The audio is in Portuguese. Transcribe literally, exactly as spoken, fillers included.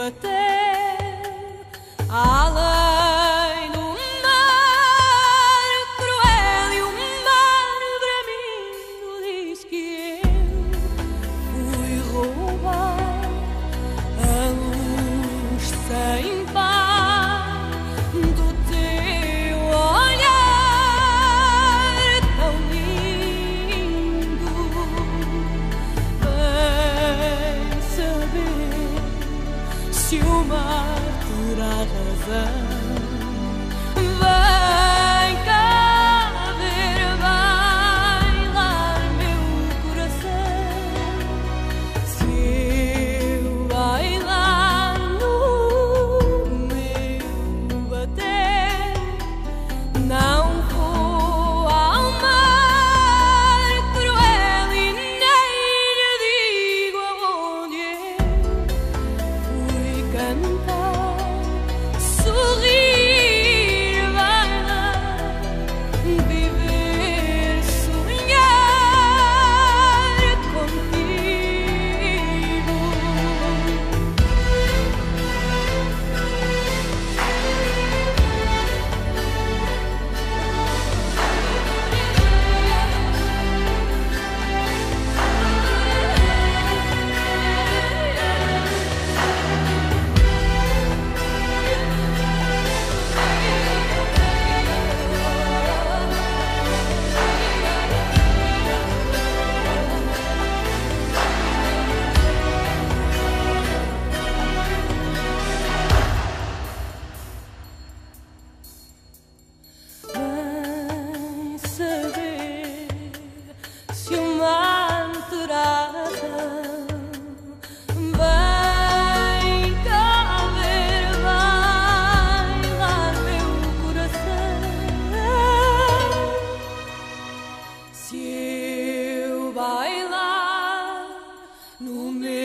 bater além do mar cruel e o mar bramindo diz que eu fui roubar a luz sem par do teu olhar tão lindo. Vem saber se o mar terá razão. Vem cá ver bailar meu coração. Se eu bailar no meu bater, não vou ao mar cruel e nem lhe digo aonde eu fui cantar, sorrir, bailar, viver, sonhar contigo. Vem saber se o mar terá razão. Vem cá ver bailar meu coração. Se eu bailar no meu